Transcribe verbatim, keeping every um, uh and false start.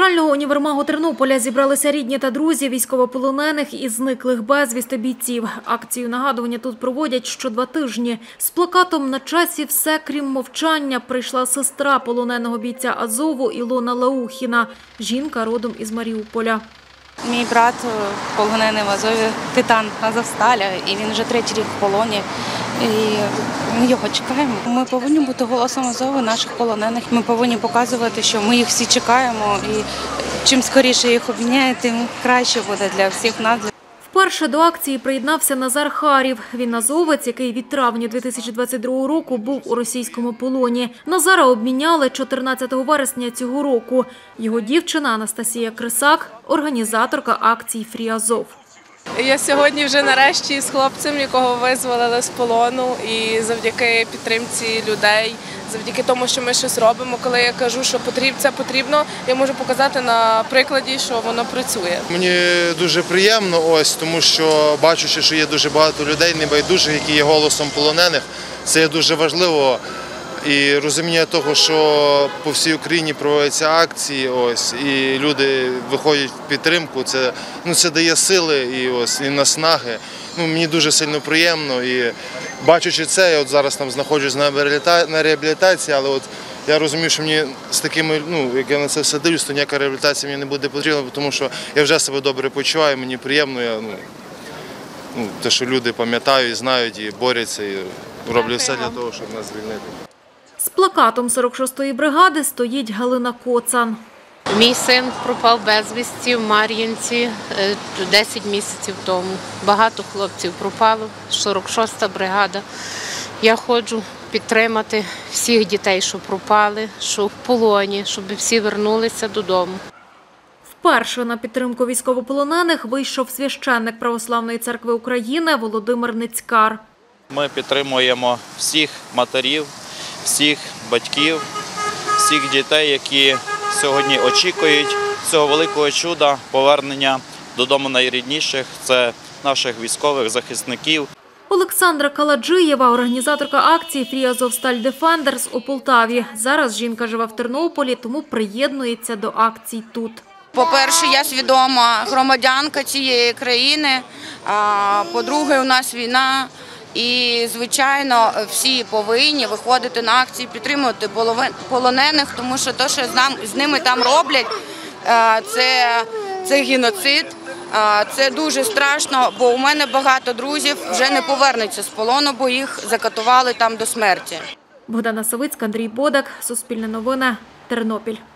Центрального універмагу Тернополя зібралися рідні та друзі військовополонених і зниклих безвісти бійців. Акцію нагадування тут проводять що два тижні. З плакатом «На часі все, крім мовчання» прийшла сестра полоненого бійця Азову Ілона Лаухіна. Жінка родом із Маріуполя. Мій брат полонений в Азові, титан Азовсталя, і він вже третій рік в полоні. І ми його чекаємо. Ми повинні бути голосом Азову, наших полонених. Ми повинні показувати, що ми їх всі чекаємо. І чим скоріше їх обміняють, тим краще буде для всіх нас. Вперше до акції приєднався Назар Харів. Він азовець, який від травня дві тисячі двадцять другого року був у російському полоні. Назара обміняли чотирнадцятого вересня цього року. Його дівчина Анастасія Крисак – організаторка акції «Фрі Азов». Я сьогодні вже нарешті з хлопцем, якого визволили з полону, і завдяки підтримці людей, завдяки тому, що ми щось робимо, коли я кажу, що це потрібно, я можу показати на прикладі, що воно працює. Мені дуже приємно, ось, тому що бачучи, що є дуже багато людей небайдужих, які є голосом полонених, це є дуже важливо. І розуміння того, що по всій Україні проводяться акції, ось, і люди виходять в підтримку, це, ну, це дає сили і, ось, і наснаги. Ну, мені дуже сильно приємно. І бачучи це, я от зараз там знаходжусь на реабілітації, але от я розумію, що мені з такими, ну, як я на це все дивлюсь, то ніяка реабілітація мені не буде потрібна, тому що я вже себе добре почуваю, мені приємно, я, ну, ну, те, що люди пам'ятають, знають і борються, і роблять все для того, щоб нас звільнити. З плакатом сорок шостої бригади стоїть Галина Коцан. Мій син пропав безвісті в Мар'їнці десять місяців тому. Багато хлопців пропало, сорок шоста бригада. Я ходжу підтримати всіх дітей, що пропали, що в полоні, щоб всі вернулися додому. Вперше на підтримку військовополонених вийшов священник Православної церкви України Володимир Ницькар. Ми підтримуємо всіх матерів, всіх батьків, всіх дітей, які сьогодні очікують цього великого чуда повернення додому найрідніших – це наших військових захисників. Олександра Каладжиєва – організаторка акції «Фрі Азовсталь Дефендерс» у Полтаві. Зараз жінка живе в Тернополі, тому приєднується до акцій тут. По-перше, я свідома громадянка цієї країни, по-друге, у нас війна. І, звичайно, всі повинні виходити на акції, підтримувати полонених, тому що те, що з ними там роблять, це, це геноцид, це дуже страшно, бо у мене багато друзів вже не повернуться з полону, бо їх закатували там до смерті. Богдана Савицька, Андрій Бодак, Суспільне новини, Тернопіль.